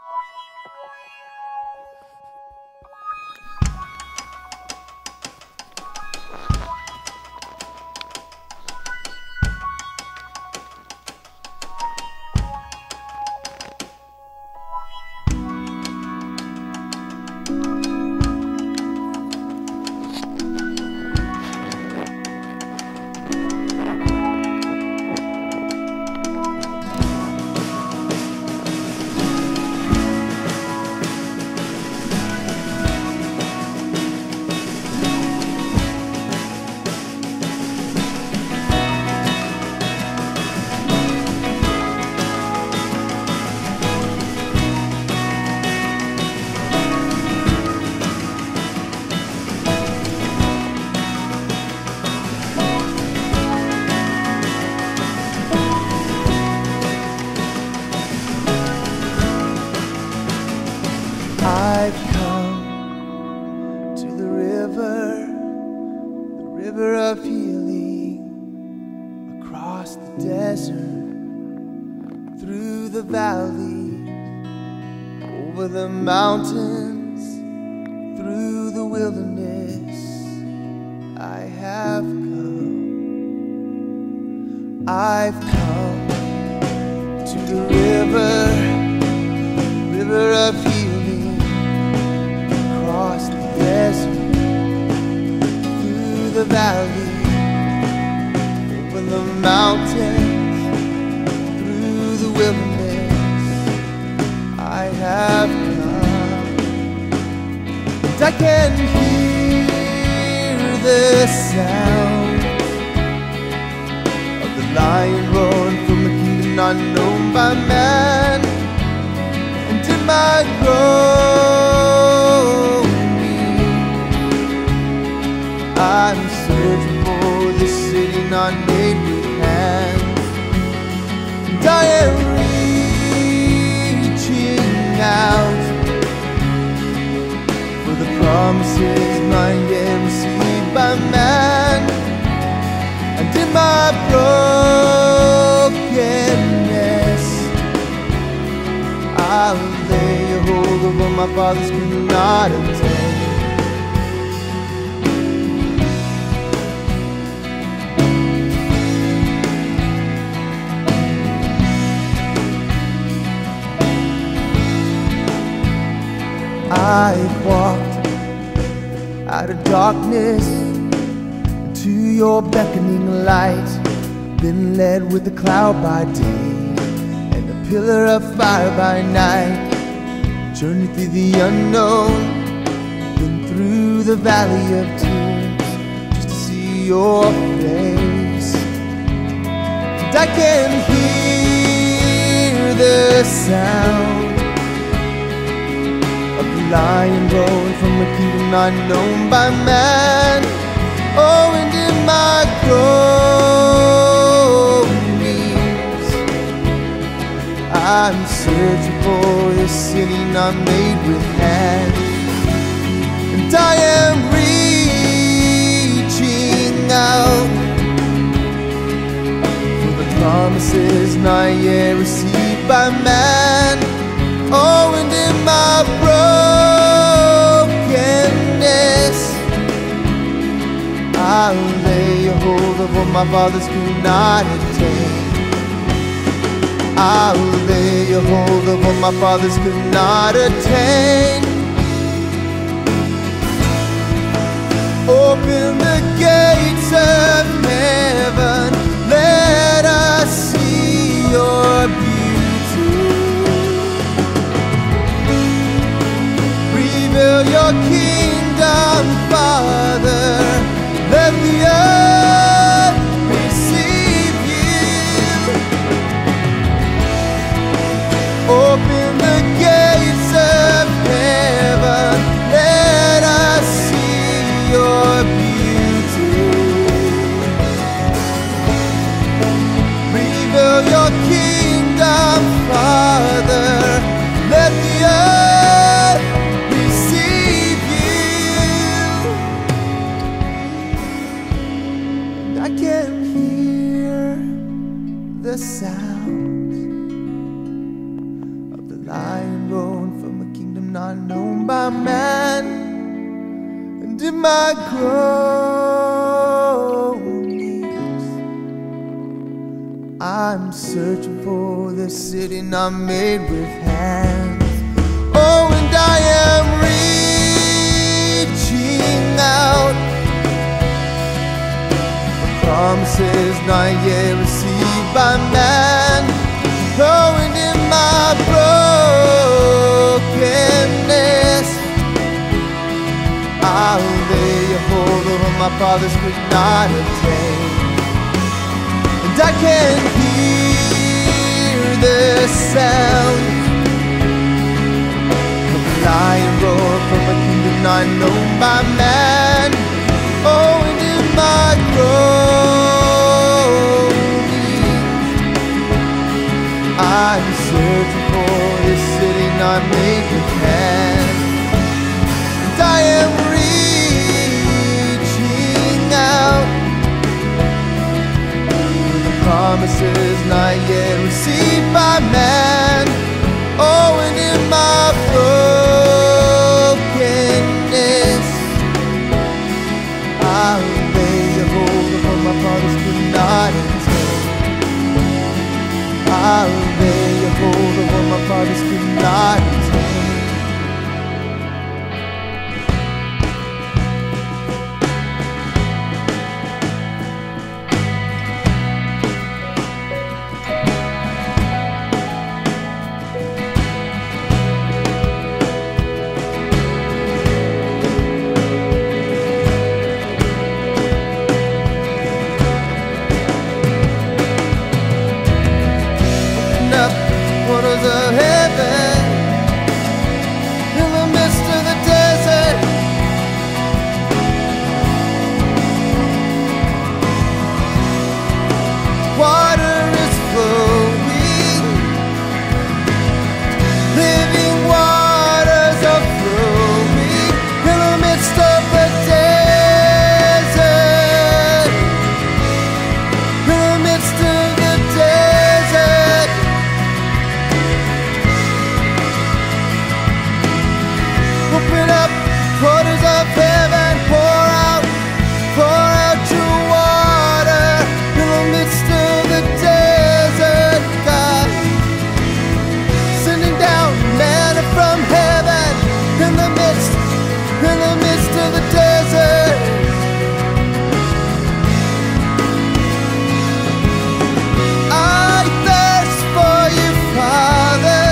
I've come to the river of healing, across the desert, through the valleys, over the mountains, through the wilderness. I have come. I've come to the river of healing, across the desert, through the valley, over the mountains, through the wilderness. I have come, and I can hear the sound of the lion roaring from a kingdom not known by man. And in my I'm searching for the city not made with hands, and I am reaching out for the promises not yet received by man. And in my brokenness, I'll lay a hold of what my fathers could not obtain. I've walked out of darkness to your beckoning light, been led with a cloud by day and a pillar of fire by night, journeyed through the unknown, been through the valley of tears just to see your face. And I can hear the sound lion roaring from a kingdom not known by man. Oh, and in my groanings, I'm searching for a city not made with hands, and I am reaching out for the promises not yet received by man. Oh, and in my brokenness, I'll lay a hold of what my fathers could not attain. I'll lay a hold of what my fathers could not attain. Open the gates of heaven, let us see your beauty. Reveal your kingdom, Father. Let the earth receive you. Open the gates of heaven, let us see your beauty. Reveal your kingdom, Father. Let the earth receive you. I can hear the sound of the not known by man. And in my groanings, I'm searching for the city not made with hands. Oh, and I am reaching out, promises not yet received by man. Oh, and in my brokenness, I'll lay a hold of what my fathers could not attain. And I can hear the sound of a lion roar from a kingdom not known by man. Oh, and in my groanings, I'm searching for this city not made with hands. And I am reaching out for the promises not yet received by man. Oh, and in my brokenness, I'll lay a hold of what my fathers could not attain. I'll lay a hold of what my fathers could not attain. Waters of heaven in the midst of the desert. Water is flowing, living waters are flowing in the midst of the desert. In the midst of the desert, open up portals of heaven, pour out your water in the midst of the desert, God. Sending down manna from heaven in the midst of the desert. I thirst for you, Father.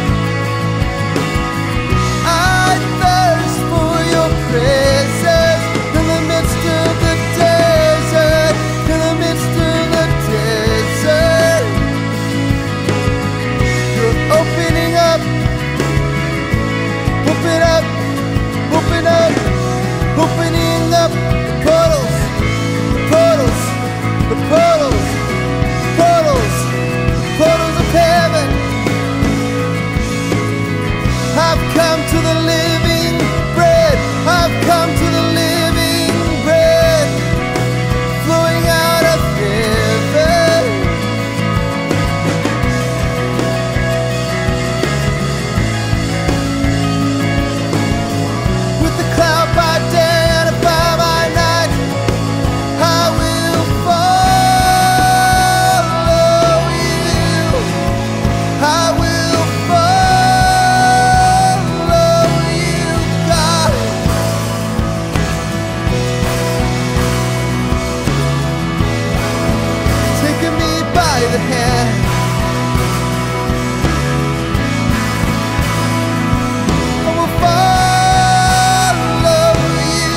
Presence in the midst of the desert, in the midst of the desert. You're opening up, open up, open up, opening up the portals, the portals, the portals, portals, portals of heaven. I've come to the living bread. I've come to the living bread, flowing out of heaven. With the cloud by day and a fire by night, I will follow you. I will follow you, God. Taking me by the hand, I will follow you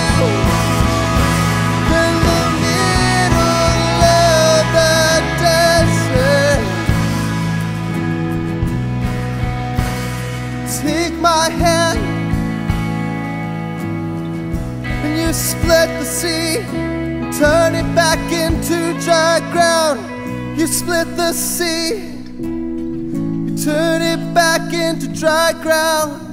in the middle of the desert. Take my hand and you split the sea, turn it back into dry ground. You split the sea, you turn it back into dry ground.